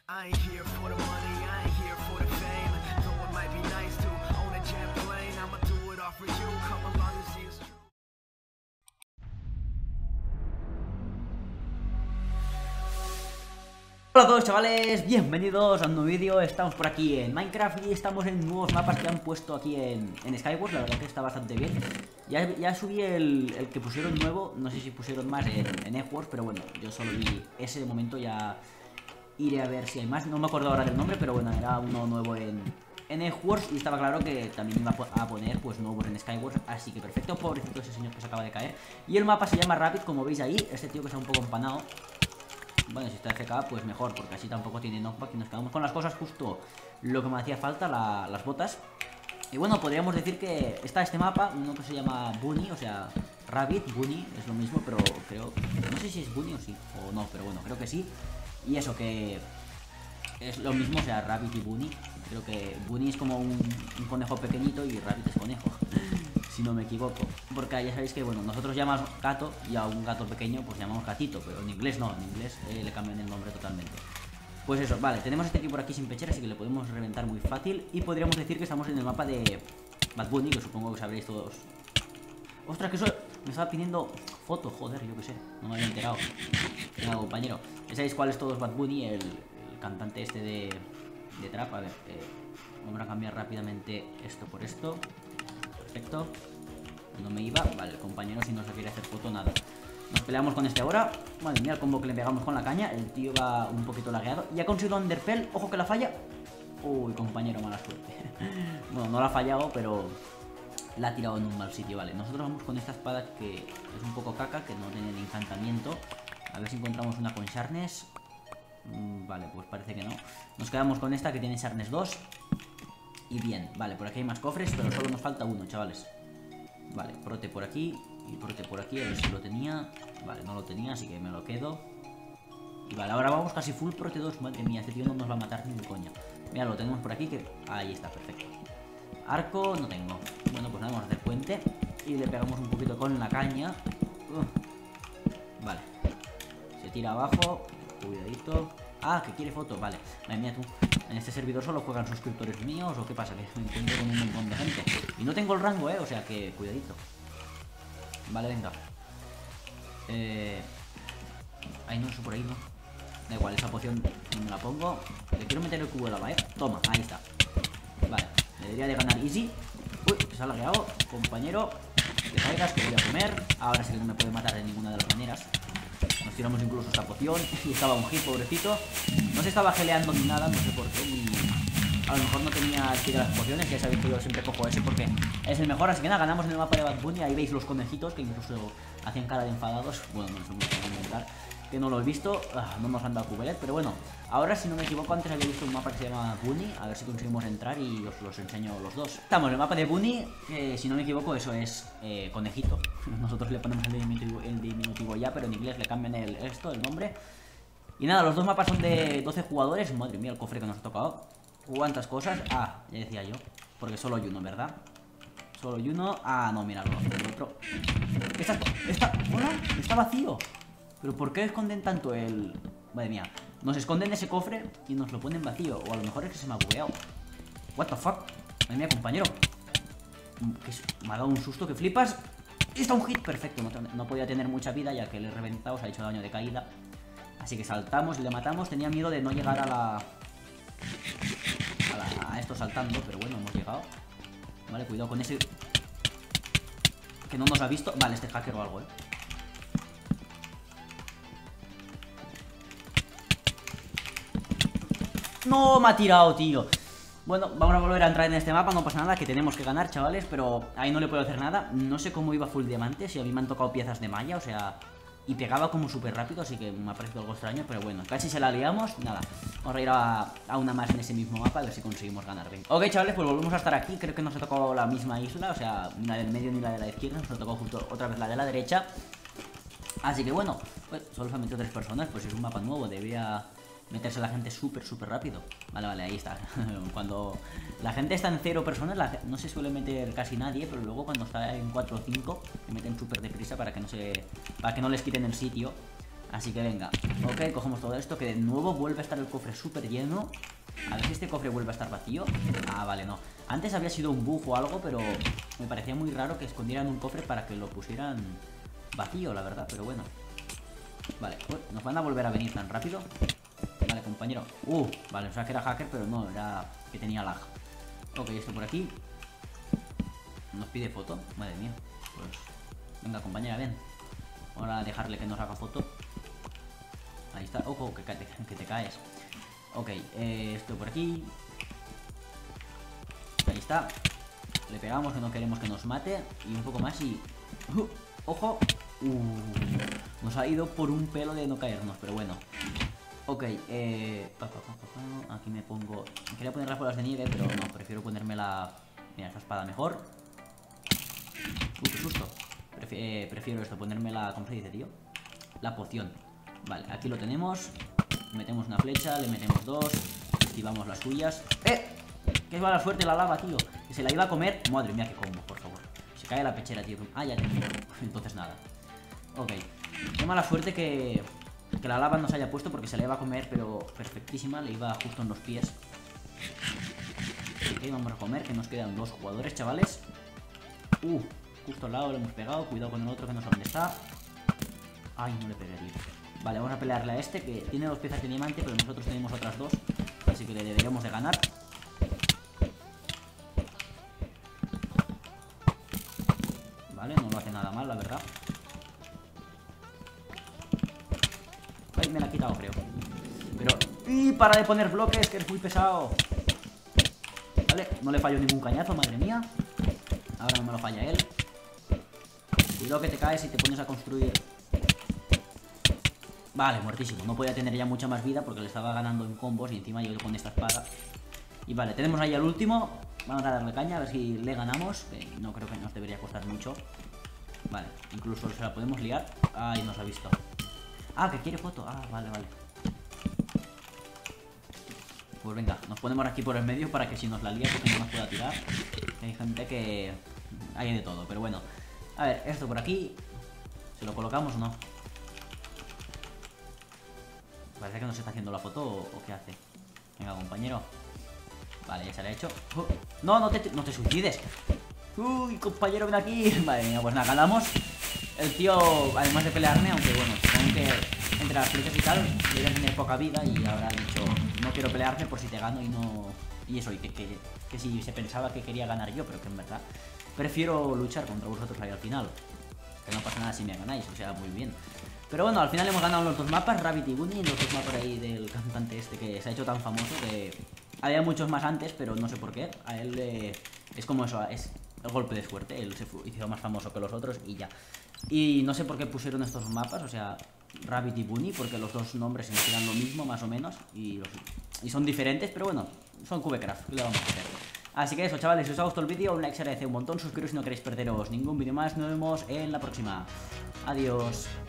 I ain't here for the money, I ain't here for the fame. Though it might be nice to own a jet plane, I'ma do it all for you. Come along and see it's true. Hola a todos chavales, bienvenidos a un nuevo vídeo. Estamos por aquí en Minecraft y estamos en nuevos mapas que han puesto aquí en Skywars. La verdad que está bastante bien. Ya subí el que pusieron nuevo. No sé si pusieron más en Edgeworks, pero bueno, yo solo vi ese de momento. Ya iré a ver si hay más. No me acuerdo ahora del nombre, pero bueno, era uno nuevo en Edgeworks. Y estaba claro que también iba a poner pues nuevos en Skywars. Así que perfecto, pobrecito ese señor que se acaba de caer. Y el mapa se llama Rapid, como veis ahí. Este tío que está un poco empanado. Bueno, si está FK, pues mejor, porque así tampoco tiene knockback y nos quedamos con las cosas justo lo que me hacía falta, las botas. Y bueno, podríamos decir que está este mapa, uno que se llama Bunny, o sea, Rabbit, Bunny, es lo mismo, pero creo... No sé si es Bunny o sí, o no, pero bueno, creo que sí. Y eso, que es lo mismo, o sea, Rabbit y Bunny. Creo que Bunny es como un conejo pequeñito y Rabbit es conejo, si no me equivoco. Porque ya sabéis que, bueno, nosotros llamamos gato y a un gato pequeño pues llamamos gatito, pero en inglés no, en inglés le cambian el nombre totalmente. Pues eso, vale, tenemos este aquí por aquí sin pechera, así que le podemos reventar muy fácil. Y podríamos decir que estamos en el mapa de Bad Bunny, que supongo que sabréis todos. Ostras, que eso me estaba pidiendo foto, joder, yo qué sé, no me había enterado. Venga, compañero, ¿ya sabéis cuál es todo Bad Bunny? El cantante este de trap. A ver, vamos a cambiar rápidamente esto por esto. Perfecto. No me iba. Vale, el compañero si no se quiere hacer foto, nada. Nos peleamos con este ahora. Madre mía, el combo que le pegamos con la caña. El tío va un poquito lagueado. Y ha conseguido Underpell. Ojo que la falla. Uy, compañero, mala suerte. Bueno, no la ha fallado, pero la ha tirado en un mal sitio. Vale, nosotros vamos con esta espada que es un poco caca, que no tiene el encantamiento. A ver si encontramos una con Sharpness. Vale, pues parece que no. Nos quedamos con esta que tiene Sharpness 2. Y bien, vale, por aquí hay más cofres, pero solo nos falta uno, chavales. Vale, prote por aquí y prote por aquí, a ver si lo tenía. Vale, no lo tenía, así que me lo quedo. Y vale, ahora vamos casi full prote 2. Madre mía, este tío no nos va a matar ni de coña. Mira, lo tenemos por aquí, que... Ahí está, perfecto. Arco no tengo. Bueno, pues nada, vamos a hacer puente. Y le pegamos un poquito con la caña. Vale. Se tira abajo. Cuidadito. Ah, que quiere foto, vale. Madre mía, tú. En este servidor solo juegan suscriptores míos. ¿O qué pasa? Que me encuentro con un montón de gente. Y no tengo el rango, o sea que cuidadito. Vale, venga. Ahí no, eso por ahí no. Da igual, esa poción no me la pongo. Le quiero meter el cubo de lava, Toma, ahí está. Vale, debería de ganar easy. Uy, que se ha lagueado, compañero. Que caigas, que voy a comer. Ahora sí que no me puede matar de ninguna de las maneras. Nos tiramos incluso esta poción. Y estaba un hit, pobrecito. No se estaba geleando ni nada, no sé por qué. Ni... A lo mejor no tenía el kit de las pociones. Ya sabéis que yo siempre cojo ese porque es el mejor. Así que nada, ganamos en el mapa de Bad Bunny. Ahí veis los conejitos que incluso hacían cara de enfadados. Bueno, no sé cómo inventar, que no lo he visto. No nos han dado cubelet, pero bueno. Ahora, si no me equivoco, antes había visto un mapa que se llama Bunny. A ver si conseguimos entrar y os los enseño los dos. Estamos en el mapa de Bunny, que si no me equivoco eso es conejito. Nosotros le ponemos el diminutivo ya, pero en inglés le cambian el nombre. Y nada, los dos mapas son de 12 jugadores. Madre mía, el cofre que nos ha tocado. ¿Cuántas cosas? Ah, ya decía yo. Porque solo hay uno, ¿verdad? Solo hay uno. Ah, no, mira, el otro. ¿Hola? Está vacío. ¿Pero por qué esconden tanto el...? Madre mía. Nos esconden ese cofre y nos lo ponen vacío. O a lo mejor es que se me ha bugueado. What the fuck. Madre mía, compañero. Me ha dado un susto que flipas. Y está un hit, perfecto. No podía tener mucha vida ya que le he reventado. Se ha hecho daño de caída. Así que saltamos y le matamos. Tenía miedo de no llegar a esto saltando, pero bueno, hemos llegado. Vale, cuidado con ese que no nos ha visto. Vale, este hacker o algo, No, me ha tirado, tío. Bueno, vamos a volver a entrar en este mapa. No pasa nada, que tenemos que ganar, chavales. Pero ahí no le puedo hacer nada. No sé cómo iba full diamante. Si a mí me han tocado piezas de malla, o sea... Y pegaba como súper rápido, así que me ha parecido algo extraño. Pero bueno, casi se la liamos. Nada, vamos a ir a una más en ese mismo mapa, a ver si conseguimos ganar. Venga. Ok, chavales, pues volvemos a estar aquí. Creo que nos ha tocado la misma isla, o sea, ni la del medio ni la de la izquierda. Nos ha tocado justo otra vez la de la derecha. Así que bueno, pues solo se han metido 3 personas. Pues es un mapa nuevo, debería meterse la gente súper rápido. Vale, vale, ahí está. Cuando la gente está en 0 personas, no se suele meter casi nadie. Pero luego cuando está en 4 o 5 se meten súper deprisa para que no les quiten el sitio. Así que venga. Ok, cogemos todo esto, que de nuevo vuelve a estar el cofre súper lleno. A ver si este cofre vuelve a estar vacío. Ah, vale, no. Antes había sido un bug o algo, pero me parecía muy raro que escondieran un cofre para que lo pusieran vacío, la verdad, pero bueno. Vale, nos van a volver a venir tan rápido. Vale, compañero. Vale, o sea que era hacker, pero no, era que tenía lag. Ok, esto por aquí. Nos pide foto, madre mía. Pues venga, compañera, ven. Ahora dejarle que nos haga foto. Ahí está, ojo, que te caes. Ok, esto por aquí. Ahí está. Le pegamos, que no queremos que nos mate. Y un poco más y... ¡ojo! Nos ha ido por un pelo de no caernos, pero bueno. Ok, aquí me pongo... Quería poner las bolas de nieve, pero no, prefiero ponerme la... Mira, esa espada mejor. Qué susto. Prefiero esto, ponerme la... ¿Cómo se dice, tío? La poción. Vale, aquí lo tenemos. Metemos una flecha, le metemos dos. Esquivamos las suyas. ¡Qué mala suerte la lava, tío! Que se la iba a comer. Madre mía, qué combo, por favor. Se cae la pechera, tío. Ah, ya tengo. Entonces nada. Ok. Qué mala suerte que la lava no se haya puesto porque se la iba a comer, pero perfectísima. Le iba justo en los pies. Ok, vamos a comer, que nos quedan 2 jugadores, chavales. Justo al lado le hemos pegado. Cuidado con el otro que no sé dónde está. Ay, no le pegué, tío. Vale, vamos a pelearle a este que tiene 2 piezas de diamante, pero nosotros tenemos otras 2. Así que le deberíamos de ganar. Vale, no lo hace nada mal, la verdad. Ay, me la ha quitado, creo. Pero... ¡y para de poner bloques, que es muy pesado! Vale, no le fallo ningún cañazo, madre mía. Ahora no me lo falla él. Cuidado que te caes y te pones a construir. Vale, muertísimo. No podía tener ya mucha más vida porque le estaba ganando en combos y encima yo con esta espada. Y vale, tenemos ahí al último. Vamos a darle caña, a ver si le ganamos. No creo que nos debería costar mucho. Vale, incluso se la podemos liar. Ay, nos ha visto. Ah, que quiere foto. Ah, vale, vale. Pues venga, nos ponemos aquí por el medio para que si nos la lía, porque no nos pueda tirar. Hay gente que... hay de todo, pero bueno. A ver, esto por aquí. ¿Se lo colocamos o no? Parece que nos está haciendo la foto o qué hace. Venga, compañero. Vale, ya se le ha hecho. No, no te suicides. Uy, compañero, ven aquí. Vale, mira, pues nada, ganamos. El tío, además de pelearme, aunque bueno, supongo que entre las flechas y tal debería tener poca vida y habrá dicho, no quiero pelearme por si te gano y no... Y eso, y que si se pensaba que quería ganar yo, pero que en verdad prefiero luchar contra vosotros ahí al final. Que no pasa nada si me ganáis, o sea, muy bien. Pero bueno, al final hemos ganado los 2 mapas, Rabbit y Bunny, los 2 mapas ahí del cantante este que se ha hecho tan famoso, que había muchos más antes, pero no sé por qué. A él es como eso, es el golpe de suerte, él se hizo más famoso que los otros y ya. Y no sé por qué pusieron estos mapas, o sea, Rabbit y Bunny, porque los 2 nombres significan lo mismo, más o menos, y son diferentes, pero bueno, son Cubecraft, ¿qué le vamos a hacer? Así que eso, chavales, si os ha gustado el vídeo, un like se agradece un montón, suscribiros si no queréis perderos ningún vídeo más, nos vemos en la próxima. Adiós.